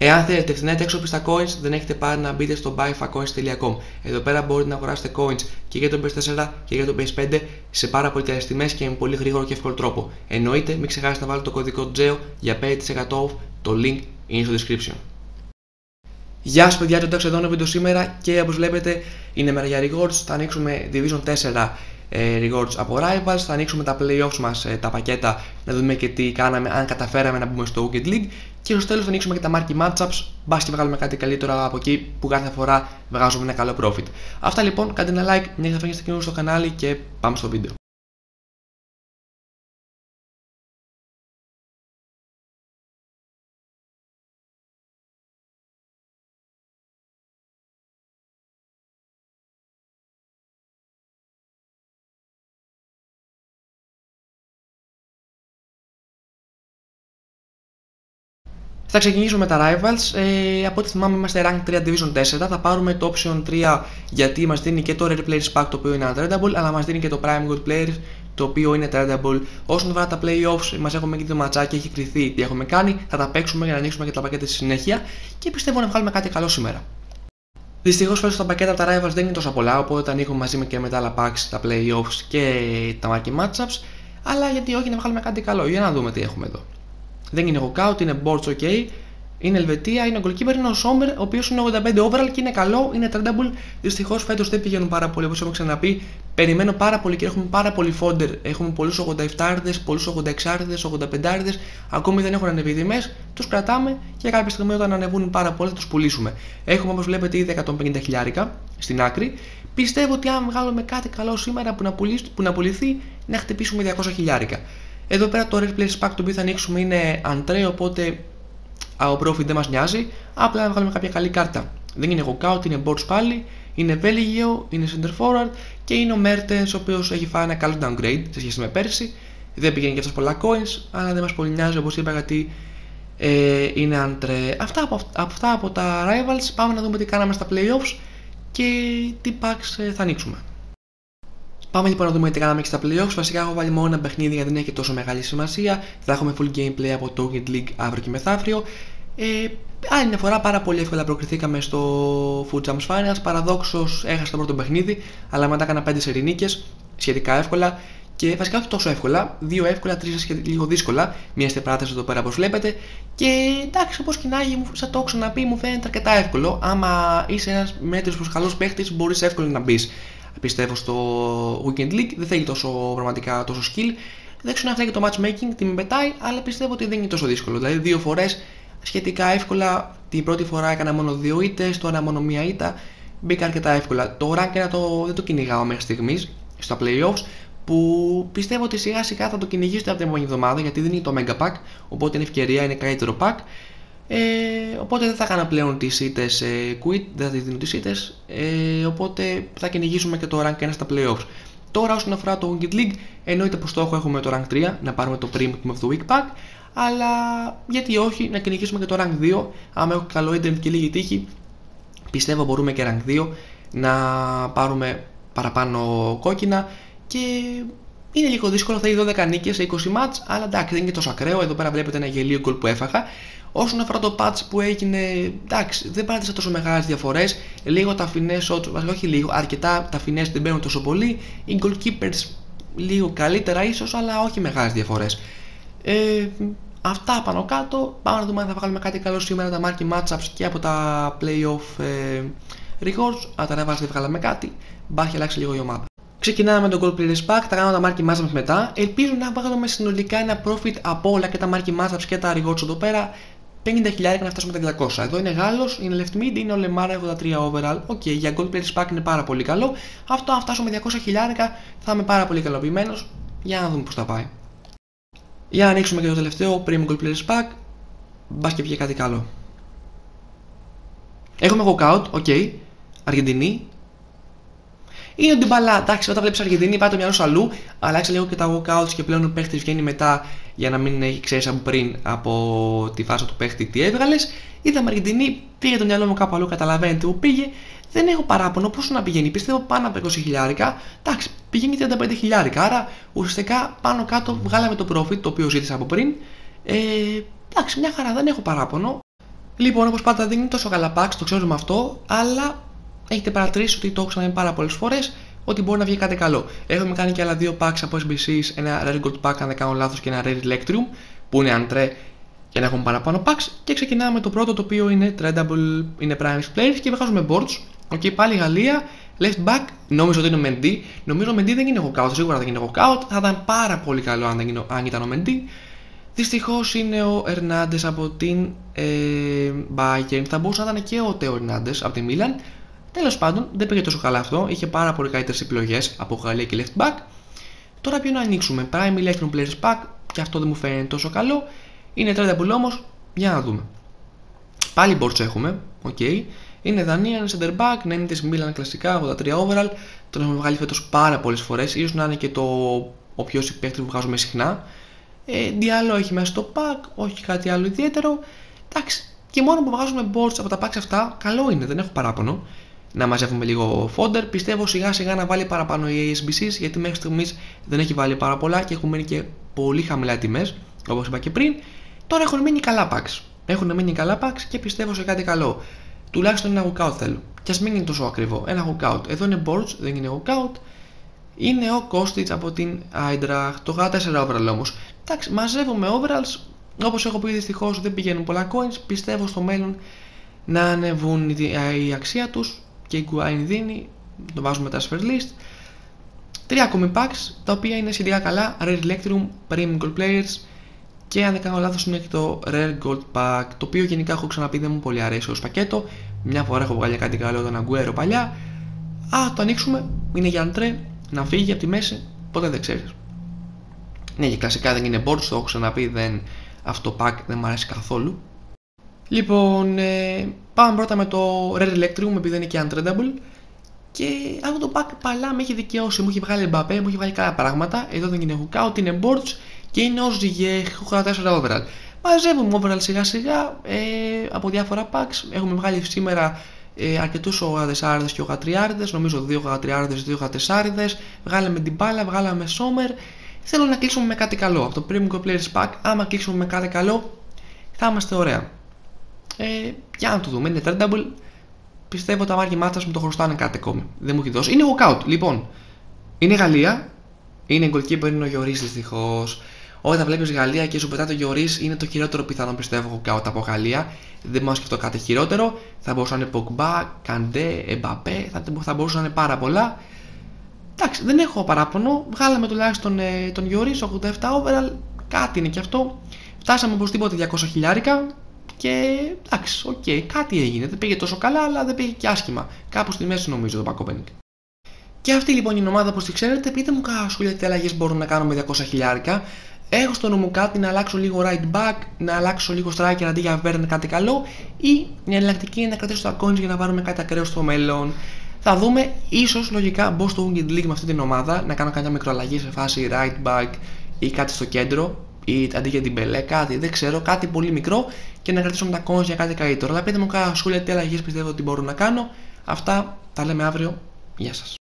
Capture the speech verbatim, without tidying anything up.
Εάν θέλετε φθηνά έξωπιστα coins, δεν έχετε πάρει να μπείτε στο buy fa coins τελεία com. Εδώ πέρα μπορείτε να αγοράσετε coins και για το πι ες φορ και για το πι ες φάιβ σε πάρα πολύ καλές τιμές και με πολύ γρήγορο και εύκολο τρόπο. Εννοείται, μην ξεχάσετε να βάλετε το κωδικό τζέο για πέντε τοις εκατό off. Το link είναι στο description. Γεια σας παιδιά, το τάξο εδώ είναι βίντεο σήμερα και όπως βλέπετε είναι μέρα για rewards. Θα ανοίξουμε Division τέσσερα ε, rewards από Rivals, θα ανοίξουμε τα playoffs μας, ε, τα πακέτα, να δούμε και τι κάναμε, αν καταφέραμε να μπούμε στο Weekend League και στο τέλος θα ανοίξουμε και τα marquee matchups, μπας και βγάλουμε κάτι καλύτερο από εκεί που κάθε φορά βγάζουμε ένα καλό profit. Αυτά λοιπόν, κάντε ένα like, μια και θα είστε καινούριοι στο κανάλι και πάμε στο βίντεο. Θα ξεκινήσουμε με τα Rivals, ε, από ό,τι θυμάμαι είμαστε rank τρία Division τέσσερα, θα πάρουμε το Option τρία γιατί μας δίνει και το Rare Players Pack το οποίο είναι untradeable, αλλά μας δίνει και το Prime Good Players το οποίο είναι tradable. Όσον αφορά τα playoffs, μας έχουμε και το ματσάκι, έχει κρυθεί τι έχουμε κάνει, θα τα παίξουμε για να ανοίξουμε και τα πακέτα στη συνέχεια και πιστεύω να βγάλουμε κάτι καλό σήμερα. Δυστυχώς φέτος τα πακέτα από τα Rivals δεν είναι τόσο πολλά, οπότε τα ανοίγουμε μαζί με και με τα άλλα packs, τα playoffs και τα marquee matchups, αλλά γιατί όχι να βγάλουμε κάτι καλό, για να δούμε τι έχουμε εδώ. Δεν είναι walkout, είναι boards ok, είναι Ελβετία, είναι ο goalkeeper, είναι ο Sommer, ο οποίος είναι ογδόντα πέντε overall και είναι καλό, είναι tradable. Δυστυχώς φέτος δεν πηγαίνουν πάρα πολύ, όπως έχουμε ξαναπεί. Περιμένω πάρα πολύ και έχουμε πάρα πολύ fodder. Έχουμε πολλούς ογδόντα επτά, πολλούς ογδόντα έξι, ογδόντα πέντε, ακόμη δεν έχουν ανεβεί τιμές. Τους κρατάμε και κάποια στιγμή όταν ανεβούν πάρα πολύ θα τους πουλήσουμε. Έχουμε όπως βλέπετε ήδη εκατόν πενήντα χιλιάρικα στην άκρη. Πιστεύω ότι αν βγάλουμε κάτι καλό σήμερα που να, πουλήσει, που να πουληθεί, να χτυπήσουμε διακόσια χιλιάρικα. Εδώ πέρα το Rare Players Pack το οποίο θα ανοίξουμε είναι Untrade, οπότε ο profit δεν μας νοιάζει, απλά να βγάλουμε κάποια καλή κάρτα. Δεν είναι walkout, είναι boards πάλι, είναι Belgio, είναι center forward και είναι ο Mertens ο οποίος έχει φάει ένα καλό downgrade σε σχέση με πέρσι. Δεν πηγαίνει και αυτός πολλά coins, αλλά δεν μας πολύ νοιάζει όπως είπα γιατί ε, είναι Untrade. Αυτά από, αυτά από τα Rivals, πάμε να δούμε τι κάναμε στα playoffs και τι packs ε, θα ανοίξουμε. Πάμε λοιπόν να δούμε τι κάναμε και στα playoffs. Βασικά έχω βάλει μόνο ένα παιχνίδι γιατί δεν έχει τόσο μεγάλη σημασία. Θα έχουμε full gameplay από το Weekend League αύριο και μεθαύριο. Ε, άλλη μια φορά πάρα πολύ εύκολα προκριθήκαμε στο Food Champs Finals. Παραδόξως έχασα το πρώτο παιχνίδι, αλλά μετά έκανα πέντε σερί νίκες σχετικά εύκολα. Και βασικά όχι τόσο εύκολα, δύο εύκολα, τρεις λίγο δύσκολα. Μία στην παράταση εδώ πέρα όπως βλέπετε. Και εντάξει, όπως κοινάγει, σαν το έχω ξαναπεί, μου φαίνεται αρκετά εύκολο. Άμα είσαι ένας μέτριος προς καλός παίχτης, μπορείς εύκολα να μπεις. Πιστεύω στο Weekend League, δεν θέλει τόσο πραγματικά τόσο skill. Δεν ξέρω αν θέλει και το matchmaking, τι με πετάει, αλλά πιστεύω ότι δεν είναι τόσο δύσκολο. Δηλαδή, δύο φορές σχετικά εύκολα. Την πρώτη φορά έκανα μόνο δύο ήττες, τώρα μόνο μία ήττα. Μπήκα αρκετά εύκολα. Το rank ένα το, δεν το κυνηγάω μέχρι στιγμής στα playoffs, που πιστεύω ότι σιγά σιγά θα το κυνηγήσετε από την επόμενη εβδομάδα γιατί δεν είναι το Mega Pack, οπότε είναι ευκαιρία, είναι καλύτερο pack. Ε, οπότε δεν θα κάνω πλέον τις ήττες ε, quit, δεν θα τις δίνω τις ήττες, ε, οπότε θα κυνηγήσουμε και το rank ένα στα playoffs. Τώρα όσον αφορά το Weekend League, εννοείται πως στόχο έχουμε το rank τρία, να πάρουμε το Premium of the Week Pack, αλλά γιατί όχι να κυνηγήσουμε και το rank δύο, άμα έχω καλό internet και λίγη τύχη, πιστεύω μπορούμε και rank δύο να πάρουμε παραπάνω κόκκινα και είναι λίγο δύσκολο, θα έχει δώδεκα νίκες σε είκοσι μάτς, αλλά εντάξει δεν είναι και τόσο ακραίο, εδώ πέρα βλέπετε ένα γελίο γκολ που έφαγα. Όσον αφορά το patch που έγινε, εντάξει, δεν παράτησα τόσο μεγάλες διαφορές. Λίγο τα finesse shots, βασικά όχι λίγο, αρκετά τα finesse δεν μπαίνουν τόσο πολύ. Οι goalkeepers λίγο καλύτερα ίσως, αλλά όχι μεγάλες διαφορές. Ε, αυτά πάνω κάτω. Πάμε να δούμε αν θα βγάλουμε κάτι καλό σήμερα τα marquee matchups και από τα playoff ε, records. Αν τα Rivals δεν βγάλαμε κάτι, μπα και αλλάξει λίγο η ομάδα. Ξεκινάμε με τον Gold Players Pack, θα κάνω τα marquee matchups μετά. Ελπίζω να βγάλουμε συνολικά ένα profit από όλα και τα marquee matchups και τα rewards εδώ πέρα. πενήντα χιλιάρικα να φτάσουμε τα διακόσια. Εδώ είναι Γάλλος, είναι left mid, είναι ο Λεμάρα ογδόντα τρία overall. Οκ, okay, για Gold Players Pack είναι πάρα πολύ καλό. Αυτό αν φτάσουμε διακόσια χιλιάρικα θα είμαι πάρα πολύ ικανοποιημένος. Για να δούμε πώς θα πάει. Για να ανοίξουμε και το τελευταίο Premium Gold Players Pack. Μπας και βγει κάτι καλό. Έχουμε walkout, οκ. Okay. Αργεντινή. Είναι ο Ντιμπαλά, εντάξει, όταν βλέπεις Αργεντινή πάει το μυαλό σου αλλού, αλλάξε λίγο και τα walkouts και πλέον ο παίχτης βγαίνει μετά για να μην έχει ξέρεις από πριν από τη φάση του παίχτη τι έβγαλες. Είδαμε Αργεντινή, πήγε το μυαλό μου κάπου αλλού, καταλαβαίνετε που πήγε. Δεν έχω παράπονο, πόσο να πηγαίνει, πιστεύω πάνω από είκοσι χιλιάρικα, εντάξει, πηγαίνει τριάντα πέντε χιλιάρικα, άρα ουσιαστικά πάνω κάτω βγάλαμε το profit το οποίο ζήτησα από πριν. Ε, εντάξει, μια χαρά, δεν έχω παράπονο. Λοιπόν, όπως πάντα δεν είναι τόσο καλά packs, το ξέρουμε αυτό, αλλά έχετε παρατηρήσει ότι το έχω ξαναδεί πάρα πολλές φορές ότι μπορεί να βγει κάτι καλό. Έχουμε κάνει και άλλα δύο packs από ες μπι σις, ένα Rare Gold Pack αν δεν κάνω λάθος και ένα Rare Electrium που είναι αντρέ για να έχουμε παραπάνω packs, και ξεκινάμε με το πρώτο το οποίο είναι tradable, είναι Primus Players και βγάζουμε boards. Οκ, okay, πάλι Γαλλία, left back, νόμιζα ότι είναι ο Mendy. Νομίζω ο Mendy δεν είναι walkout, σίγουρα δεν είναι walkout, θα ήταν πάρα πολύ καλό αν, δεν, αν ήταν ο Mendy. Δυστυχώς είναι ο Hernandez από την ε, Bayern, θα μπορούσε να ήταν και ο Theo Hernandez από τη Milan. Τέλος πάντων, δεν πήγε τόσο καλά αυτό, είχε πάρα πολύ καλύτερες επιλογές από Γαλλία και left back. Τώρα ποιο να ανοίξουμε, Prime Electrum Players Pack, και αυτό δεν μου φαίνεται τόσο καλό. Είναι tradable όμως, για να δούμε. Πάλι boards έχουμε, οκ. Okay. Είναι Δανία, είναι center back, να είναι της Milan κλασικά, ογδόντα τρία overall. Τον έχουμε βγάλει φέτος πάρα πολλές φορές, ίσως να είναι και το ο πιο συμπαίκτης που βγάζουμε συχνά. Ε, τι άλλο έχει μέσα στο pack, όχι κάτι άλλο ιδιαίτερο. Εντάξει, και μόνο που βγάζουμε boards από τα packs αυτά, καλό είναι, δεν έχω παράπονο. Να μαζεύουμε λίγο fodder. Πιστεύω σιγά σιγά να βάλει παραπάνω η ες μπι σις, γιατί μέχρι στιγμής δεν έχει βάλει πάρα πολλά και έχουν μείνει και πολύ χαμηλά τιμές, όπως είπα και πριν. Τώρα έχουν μείνει καλά packs. Έχουν μείνει καλά packs και πιστεύω σε κάτι καλό. Τουλάχιστον ένα walkout θέλω. Και ας μην είναι τόσο ακριβό. Ένα walkout. Εδώ είναι boards, δεν είναι walkout. Είναι ο Kostic από την Eintracht. Το ογδόντα τέσσερα overall όμως. Εντάξει, μαζεύουμε overalls. Όπως έχω πει, δυστυχώς δεν πηγαίνουν πολλά coins. Πιστεύω στο μέλλον να ανεβούν η αξία τους και η Guain δίνει. Το βάζουμε transfer list. Τρία ακόμη packs τα οποία είναι σχετικά καλά. Rare Electrum, Premium Gold Players. Και αν δεν κάνω λάθος είναι και το Rare Gold Pack, το οποίο γενικά έχω ξαναπεί δεν μου πολύ αρέσει ως πακέτο. Μια φορά έχω βγάλει κάτι καλό τον Aguero παλιά. Α, το ανοίξουμε, είναι για αντρέ, να φύγει από τη μέση, ποτέ δεν ξέρεις. Ναι, και κλασικά δεν είναι boards, το έχω ξαναπεί, δεν, αυτό το pack δεν μου αρέσει καθόλου. Λοιπόν, ε, πάμε πρώτα με το Rare Electrium, επειδή είναι και untradable. Και αυτό το pack παλά με έχει δικαιώσει, μου έχει βγάλει Mbappé, μου έχει βγάλει καλά πράγματα. Εδώ δεν είναι hookout, είναι boards. Και είναι ο Ziyech, ογδόντα τέσσερα overall. Μαζεύουμε overall σιγά σιγά ε, από διάφορα packs. Έχουμε βγάλει σήμερα ε, αρκετούς ογδόντα τέσσερα και ογδόντα τρία, νομίζω δύο ογδόντα τρία, δύο ογδόντα τέσσερα. Βγάλαμε την μπάλα, βγάλαμε Sommer. Θέλω να κλείσουμε με κάτι καλό. Από το Premium Gold Players Pack, άμα κλείσουμε με κάτι καλό, θα είμαστε ωραία. Ε, για να το δούμε, είναι tradable. Πιστεύω τα Margie Matters μου το χρωστάνε κάτι ακόμη. Δεν μου έχει δώσει. Είναι walkout, λοιπόν. Είναι Γαλλία. Είναι goalkeeper, είναι ο Lloris δυστυχώς. Όταν βλέπεις Γαλλία και σου πετά το Lloris, είναι το χειρότερο πιθανό πιστεύω walkout από Γαλλία. Δεν μπορώ να σκεφτώ κάτι χειρότερο. Θα μπορούσε να είναι Pogba, Kandé, Mbappé, θα, θα μπορούσε να είναι πάρα πολλά. Εντάξει, δεν έχω παράπονο. Βγάλαμε τουλάχιστον ε, τον Lloris, ογδόντα επτά overall. Κάτι είναι και αυτό. Φτάσαμε οπωσδήποτε διακόσια χιλιάρικα. Και εντάξει, οκ, okay, κάτι έγινε. Δεν πήγε τόσο καλά, αλλά δεν πήγε και άσχημα. Κάπου στη μέση νομίζω το pack opening. Και αυτή λοιπόν είναι η ομάδα, όπως τη ξέρετε. Πείτε μου κάνα σχόλια τι αλλαγές μπορούμε να κάνουμε με διακόσια χιλιάρικα. Έχω στο νου μου κάτι να αλλάξω λίγο right back, να αλλάξω λίγο striker αντί για Werner, κάτι καλό. Ή μια εναλλακτική είναι να κρατήσω τα coins για να πάρουμε κάτι ακραίο στο μέλλον. Θα δούμε, ίσως λογικά μπω στο Winged League με αυτή την ομάδα, να κάνω κάποια μικροαλλαγή σε φάση right back ή κάτι στο κέντρο. Ή αντί για την Μπελέ, κάτι, δεν ξέρω, κάτι πολύ μικρό και να κρατήσω με τα coins για κάτι καλύτερο. Αλλά πείτε μου κάνα σχόλια τι αλλαγές πιστεύω ότι μπορώ να κάνω. Αυτά τα λέμε αύριο. Γεια σας.